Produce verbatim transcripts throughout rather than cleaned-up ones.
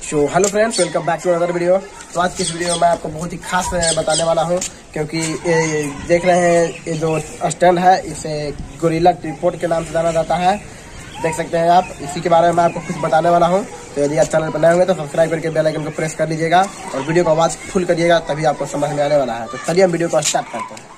So hello friends, welcome back to another video. तो आज की इस वीडियो में मैं आपको बहुत ही खास बताने वाला हूं, क्योंकि ये देख रहे हैं ये जो स्टैंड है इसे गोरिल्ला ट्रिपॉड के नाम से जाना जाता है। देख सकते हैं आप, इसी के बारे में मैं आपको कुछ बताने वाला हूं। तो यदि आप चैनल पर नए होंगे तो सब्सक्राइब करके बेल आइकन को प्रेस कर लीजिएगा और वीडियो को आवाज़ फुल करिएगा, तभी आपको समझ में आने वाला है। तो चलिए हम वीडियो को स्टार्ट करते हैं।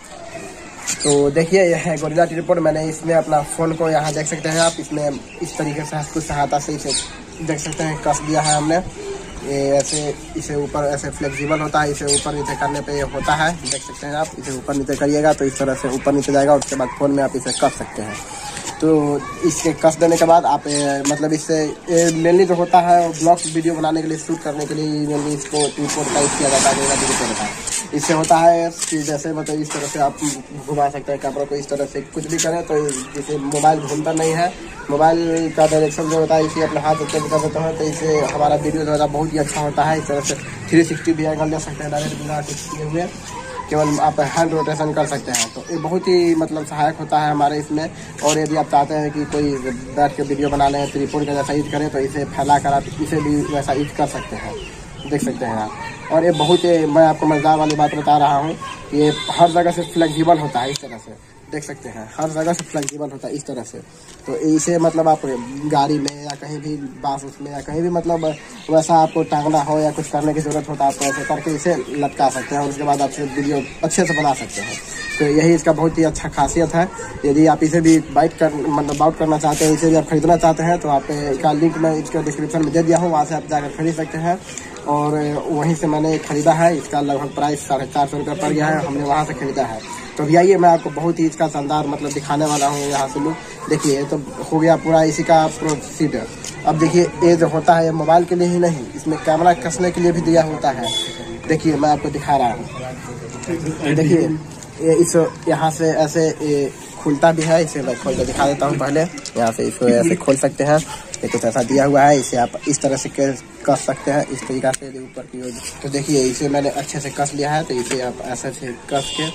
तो देखिए, यह है गोरिल्ला ट्रिपॉड। मैंने इसमें अपना फ़ोन को यहाँ देख सकते हैं आप, इसमें इस तरीके से कुछ सहायता से इसे देख सकते हैं कस दिया है हमने। ये ऐसे इसे ऊपर ऐसे फ्लेक्सिबल होता है, इसे ऊपर नीचे करने पे होता है। देख सकते हैं आप, इसे ऊपर नीचे करिएगा तो इस तरह से ऊपर नीचे जाएगा। उसके बाद फ़ोन में आप इसे कस सकते हैं। तो इसके कस देने के बाद आप ए, मतलब इससे मेनली जो होता है ब्लॉग वीडियो बनाने के लिए, शूट करने के लिए मेनली इसको ट्रिपॉड का यूज़ किया जाता है। इससे होता है कि जैसे मतलब इस तरह से आप घुमा सकते हैं कैमरा को, इस तरह से कुछ भी करें तो जैसे मोबाइल घूमता नहीं है। मोबाइल का डायरेक्शन जो होता है इसे अपने हाथ ऊपर कर देते हैं तो इससे हमारा वीडियो जो है बहुत ही अच्छा होता है। इस तरह से थ्री सिक्सटी भी एंगल ले सकते हैं डायरेक्ट बिना कुछ किए हुए, केवल आप हैंड रोटेशन कर सकते हैं। तो ये बहुत ही मतलब सहायक होता है हमारे इसमें। और यदि आप चाहते हैं कि कोई बैठ के वीडियो बना लें, ट्रिपॉड का जैसा यूज करें, तो इसे फैला कर आप इसे भी वैसा यूज कर सकते हैं। देख सकते हैं आप। और ये बहुत ही, मैं आपको मज़ेदार वाली बात बता रहा हूँ, ये हर जगह से फ्लेक्सिबल होता है। इस तरह से देख सकते हैं, हर जगह से फ्लेक्सिबल होता है इस तरह से। तो इसे मतलब आप गाड़ी में या कहीं भी बास उसमें या कहीं भी मतलब वैसा आपको टांगना हो या कुछ करने की ज़रूरत होता है तो ऐसे करके इसे लटका सकते हैं और उसके बाद आप वीडियो अच्छे से बना सकते हैं। तो यही इसका बहुत ही अच्छा खासियत है। यदि आप इसे भी बाइट कर मतलब बाउट करना चाहते हैं, इसे भी आप खरीदना चाहते हैं तो आप इसका लिंक मैं इसका डिस्क्रिप्शन में दे दिया हूँ, वहाँ से आप जाकर खरीद सकते हैं। और वहीं से मैंने ख़रीदा है। इसका लगभग प्राइस साढ़े चार सौ रुपये पड़ गया है, हमने वहाँ से ख़रीदा है। तो अभी आइए, मैं आपको बहुत ही इसका शानदार मतलब दिखाने वाला हूँ। यहाँ से लुक देखिए, तो हो गया पूरा इसी का प्रोसीजर। अब देखिए, ये जो होता है ये मोबाइल के लिए ही नहीं, इसमें कैमरा कसने के लिए भी दिया होता है। देखिए, मैं आपको दिखा रहा हूँ। देखिए, ये इस यहाँ से ऐसे ये खुलता भी है। इसे मैं खोल कर दिखा देता हूँ। पहले यहाँ से इसको ऐसे खोल सकते हैं, ये कुछ ऐसा दिया हुआ है। इसे आप इस तरह से कस सकते हैं, इस तरीका से ऊपर की ओर। तो देखिए, इसे मैंने अच्छे से कस लिया है। तो इसे आप ऐसे से कस के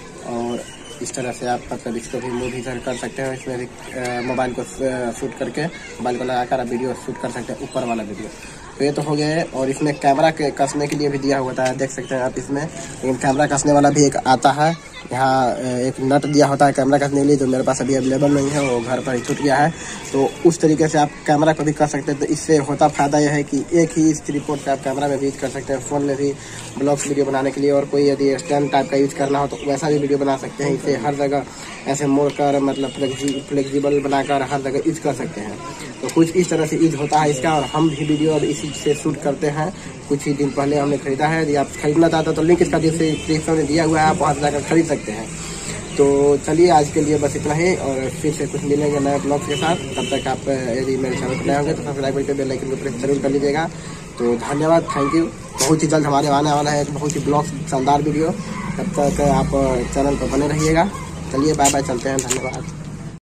और इस तरह से आप मतलब इसको भी मूव इधर कर सकते हैं। इसमें भी मोबाइल को शूट करके मोबाइल को लगाकर आप वीडियो शूट कर सकते हैं, ऊपर वाला वीडियो। तो ये तो हो गया है। और इसमें कैमरा के कसने के लिए भी दिया हुआ है, देख सकते हैं आप इसमें। लेकिन कैमरा कसने वाला भी एक आता है। यहाँ एक नट दिया होता है कैमरा कसने के लिए, जो मेरे पास अभी अवेलेबल नहीं है, वो घर पर ही छूट गया है। तो उस तरीके से आप कैमरा को भी कर सकते हैं। तो इससे होता फ़ायदा यह है कि एक ही इस ट्रिपॉड से आप कैमरा में भी यूज कर सकते हैं, फ़ोन में भी ब्लॉग्स वीडियो बनाने के लिए। और कोई यदि स्टैंड टाइप का यूज करना हो तो वैसा भी वीडियो बना सकते हैं। इसे हर जगह ऐसे मोड़ कर मतलब फ्लेक्सिबल बनाकर हर जगह यूज कर सकते हैं। तो कुछ इस तरह से यूज होता है इसका। और हम भी वीडियो अब इसी से शूट करते हैं। कुछ ही दिन पहले हमने खरीदा है। यदि आप खरीदना चाहते हो तो लिंक इसका डिस्क्रिप्शन में दिया हुआ है, आप वहाँ से जाकर खरीद सकते हैं। तो चलिए, आज के लिए बस इतना ही, और फिर से कुछ मिलेंगे नए ब्लॉग के साथ। तब तक आप यदि मेरे चैनल पर नए होंगे तो सब्सक्राइब करके बेल आइकन को प्रेस जरूर कर लीजिएगा। तो धन्यवाद, थैंक यू। बहुत ही जल्द हमारे आने वाला है एक बहुत ही ब्लॉग शानदार वीडियो। तब तक आप चैनल पर बने रहिएगा। चलिए, बाय बाय, चलते हैं, धन्यवाद।